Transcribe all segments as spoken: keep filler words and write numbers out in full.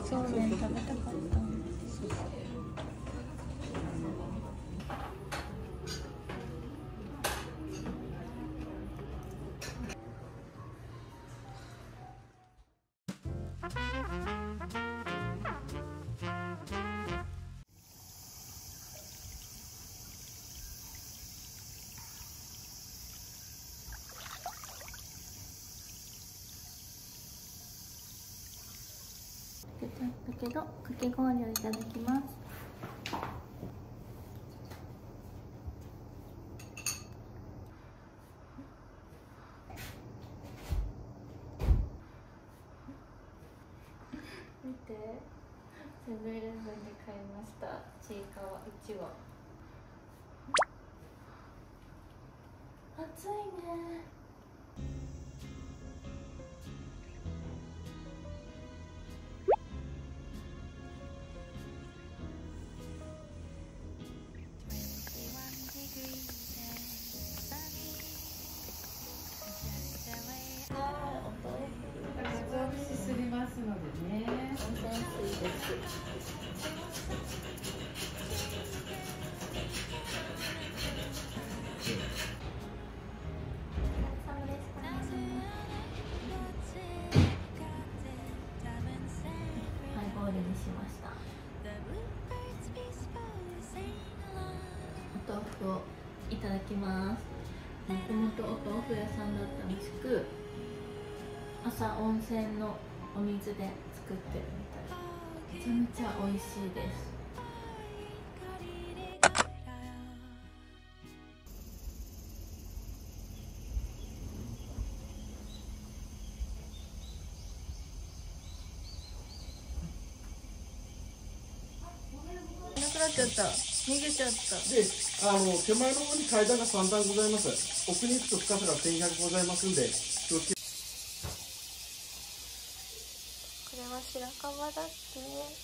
そうめん食べたかった。だけどかき氷をいただきます。見て、セブンイレブンで買いましたちいかわうちわ。暑いね。 すりますのでね。 温泉水です。ハイボールにしました。お豆腐をいただきます。もともとお豆腐屋さんだったらしく、朝温泉のお水で作ってるみたい。めちゃめちゃ美味しいです。なくなっちゃった。逃げちゃった。 で、あの手前の方に階段がさん段ございます。奥に行くと深さがせんひゃくございますんで、気をつけ。 これは白樺だっけ。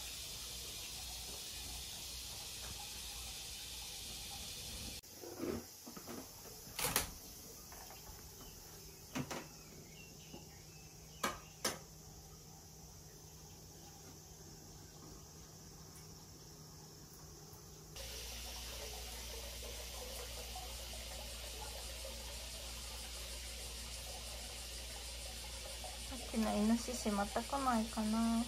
さっきのイノシシまた来ないかな。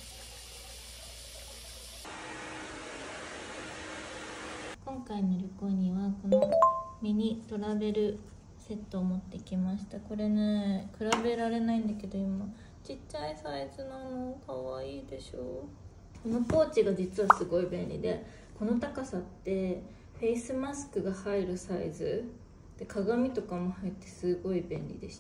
今回の旅行にはこのミニトラベルセットを持ってきました。これね、比べられないんだけど今ちっちゃいサイズなの。かわいいでしょ。このポーチが実はすごい便利で、この高さってフェイスマスクが入るサイズで、鏡とかも入ってすごい便利でした。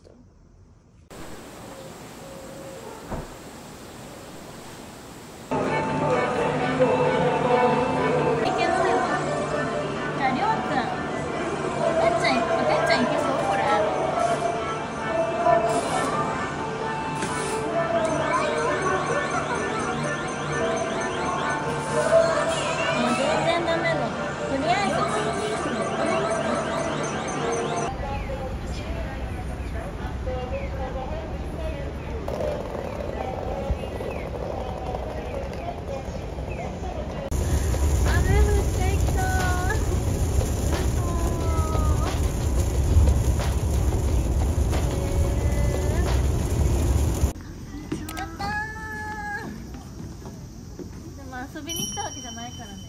遊びに来たわけじゃないからね。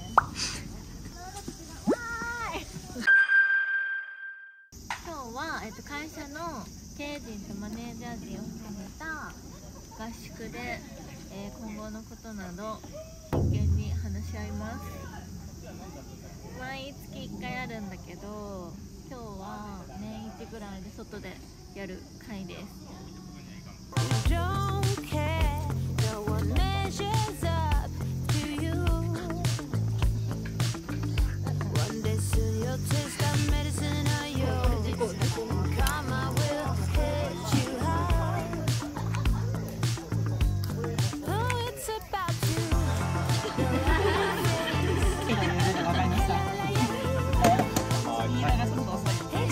今日は、えっと、会社の経営陣とマネージャー陣を含めた合宿で、えー、今後のことなど真剣に話し合います。毎月いっかいあるんだけど、今日は年いちぐらいで外でやる会です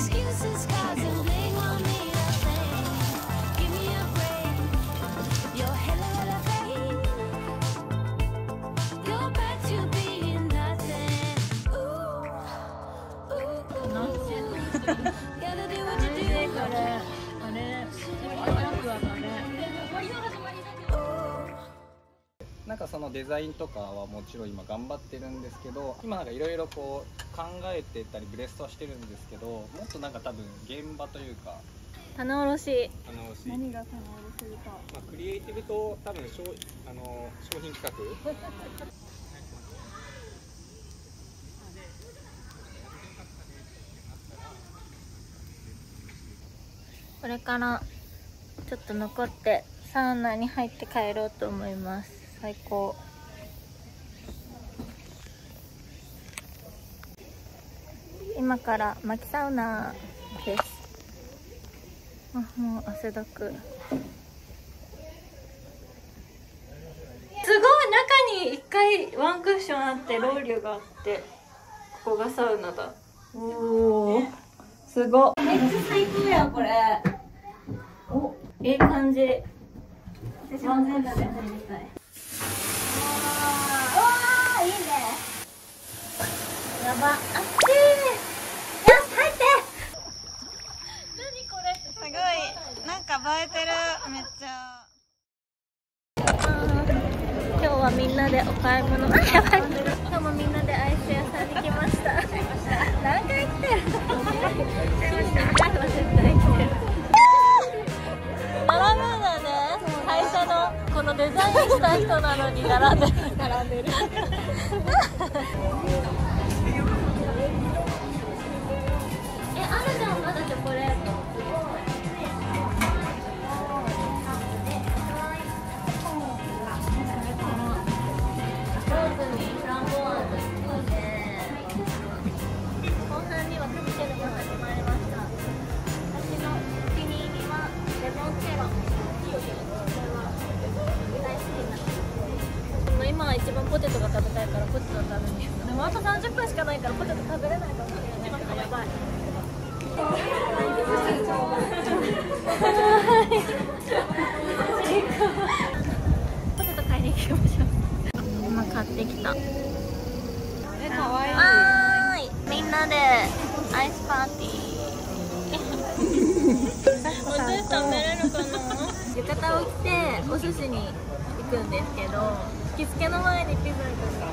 。Your なんかそのデザインとかはもちろん今頑張ってるんですけど、今なんかいろいろこう考えてたりブレストはしてるんですけど、もっとなんか多分現場というか棚卸し。 棚卸し、 何が棚卸しか。 まあ、クリエイティブと多分商あの商品企画これからちょっと残ってサウナに入って帰ろうと思います。最高。今から薪サウナです。あ、もう汗だく。すごい、中に一回ワンクッションあってロウリュがあって、ここがサウナだ。おお、すごっ。めっちゃ最高やんこれ。お、いい感じ。私も全部で入りたい。わあ、いいね。やば、あっちー。よし、入って。何これ。すごい、なんか映えてる、めっちゃ。今日はみんなでお買い物。あ、やばい。今日もみんなでアイス屋さんに来ました。何回来てる。並ぶんだね。会社のこのデザインした人なのに並んでる。並んでる。え、あるじゃん、まだチョコレート。ローズにフランボワーズ。いいね。後半にはカクテルが始まりました。私のお気に入りはレモンチェロ。これは大好きな。でも今は一番ポテトが食べたいからポテトを食べるんです。でもあとさんじゅっぷんしかないからポテト食べれないかもしれない。やばい。ポテト買いに行きましょう。今買ってきた。え、かわいい。わーい、みんなでアイスパーティー。お寿司食べれるかな。浴衣を着てお寿司に行くんですけど、行きつけの前にピザが。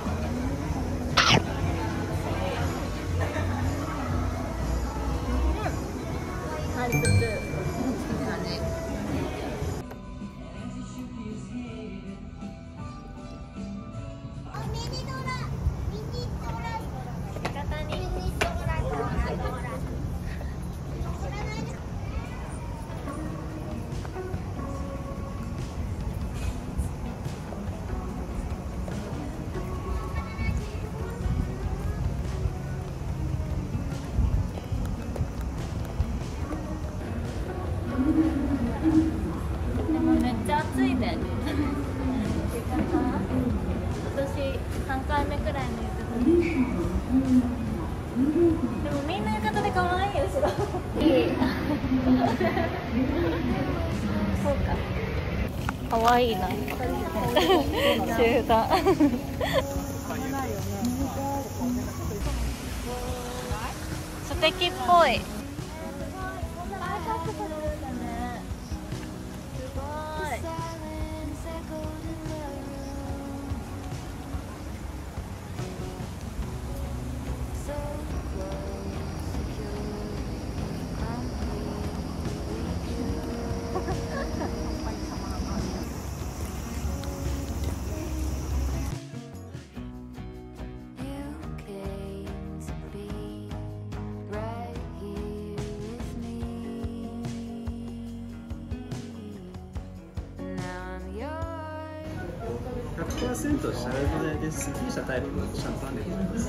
マルプツー。でもめっちゃ暑いね。私さんかいめくらいの浴衣。でもみんな浴衣で可愛いよ、後ろ。いい。そうか。可愛いな。集団。素敵っぽい。 ひゃくパーセント シャルドネですっきりしたタイプのシャンパンでございます。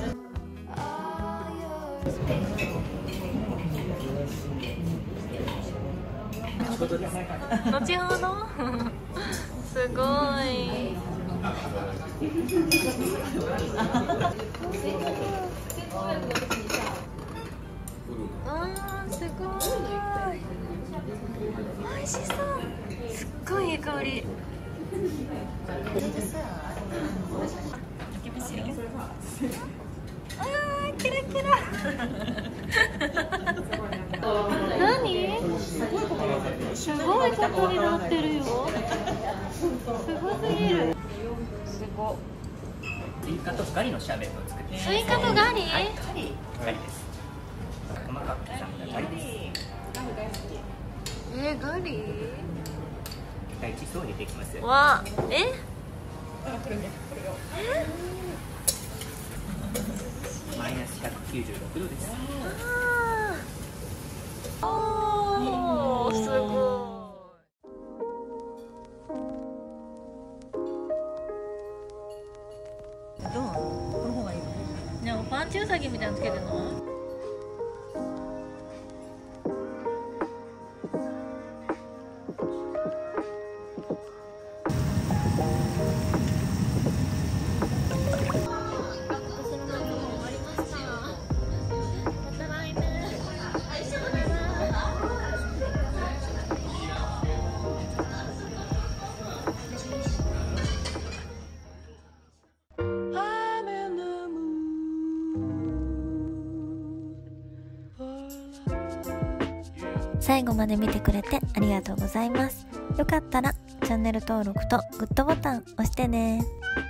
後ほど。すごい。あー、すごい。美味しそう。すっごいいい香り。あー、キラキラ。何？すごいことになってるよ。すごすぎる。すとスイカとガリのシャーベットを作っています。 スイカとガリ？ はい、ガリガリです。細かく刻んだガリです。 えー、ガリ？ 第一層を入れていきます。 わ、え？ マイナスひゃくきゅうじゅうろくどです。 おー、すごい。どう？この方がいいの？でもパンチウサギみたいなのつけてるの？最後まで見てくれてありがとうございます。よかったらチャンネル登録とグッドボタン押してね。